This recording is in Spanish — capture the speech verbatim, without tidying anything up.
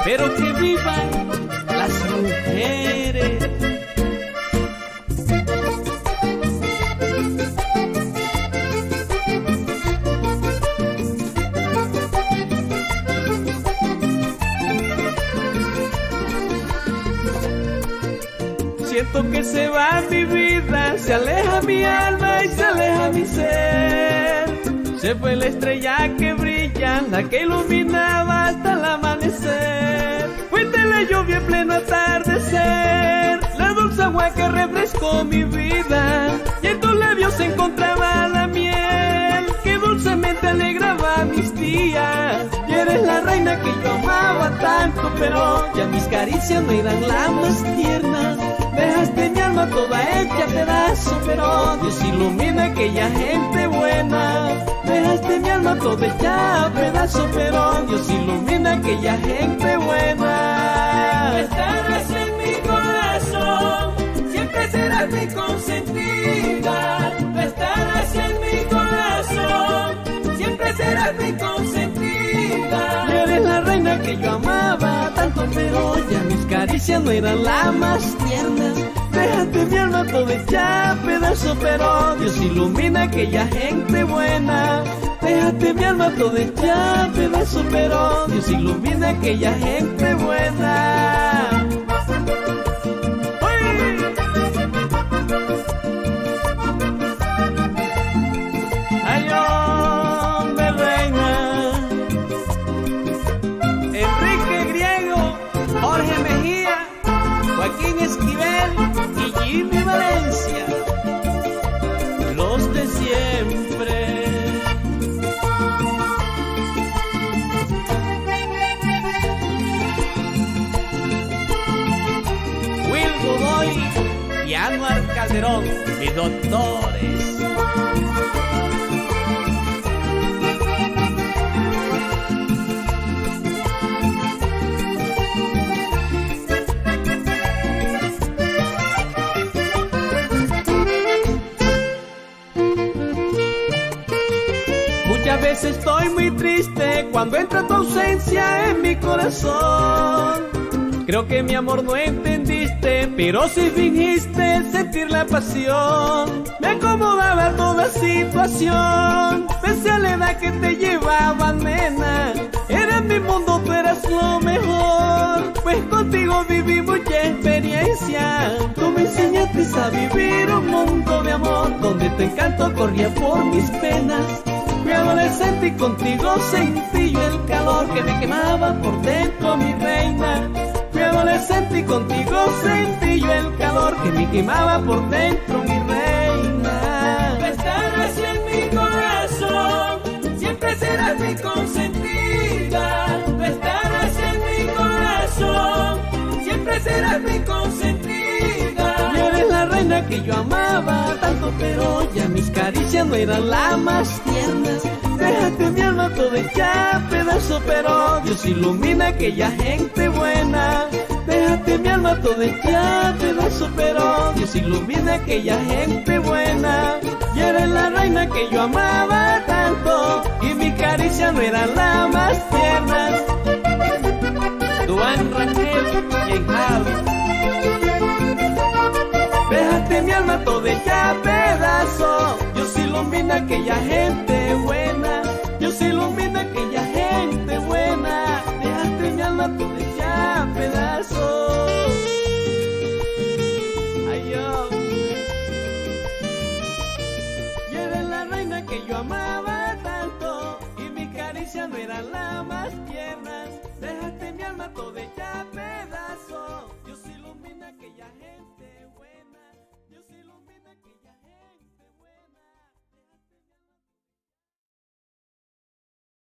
pero que vivan las mujeres. Siento que se va mi vida, se aleja mi alma y se aleja mi ser. Se fue la estrella que brilla, la que iluminaba hasta el amanecer. Fuiste la lluvia en pleno atardecer, la dulce agua que refrescó mi vida, y en tus labios se encontraba la miel que dulcemente alegraba mis días. Y eres la reina que yo amaba tanto, pero ya mis caricias no eran las más tiernas. Dejaste mi alma toda hecha pedazo, pero Dios ilumina aquella gente buena. Dejaste mi alma toda hecha pedazo, pero Dios ilumina aquella gente buena. Estarás en mi corazón, siempre serás mi consentida. Estarás en mi corazón, siempre serás mi consentida. Y eres la reina que yo amaba tanto, pero ya mis caricias no eran las más tiernas. Dejaste mi alma toda hecha pedazo, pero Dios ilumina aquella gente buena. Dejaste mi alma toda hecha pedazo, pero Dios ilumina aquella gente buena. ¡Uy! ¡Ay, hombre, reina! Enrique Griego, Jorge Mejía, Joaquín Esquivel y Jimmy Valencia, los de siempre. Will Godoy y Anuar Calderón, mis doctores. Muchas veces estoy muy triste cuando entra tu ausencia en mi corazón. Creo que mi amor no entendiste, pero sí fingiste sentir la pasión. Me acomodaba toda situación, pese a la edad que te llevaba, nena. Eras mi mundo, tú eras lo mejor, pues contigo viví mucha experiencia. Tú me enseñaste a vivir un mundo de amor, donde tu encanto corría por mis penas. Fui adolescente y contigo sentí yo el calor que me quemaba por dentro, mi reina. Fui adolescente y contigo sentí yo el calor que me quemaba por dentro, mi reina. Estarás en mi corazón, siempre serás mi consentida. Estarás en mi corazón, siempre serás mi consentida. Y eres la reina que yo amaba tanto, pero ya mis caricias no eran las más tiernas. Déjate mi alma toda hecha pedazo, pero Dios ilumina aquella gente buena. Déjate mi alma toda hecha pedazo, pero Dios ilumina aquella gente buena. Y eres la reina que yo amaba tanto, y mis caricias no eran las más tiernas. Duan Rangel y Enjavi. Déjate mi alma toda hecha pedazo, Dios ilumina aquella gente buena. Dios ilumina aquella gente buena. Déjate mi alma toda hecha pedazo. Ay, yo. Y eres la reina que yo amaba tanto, y mis caricias no eran las más tiernas. Déjate mi alma toda hecha pedazo, Dios ilumina aquella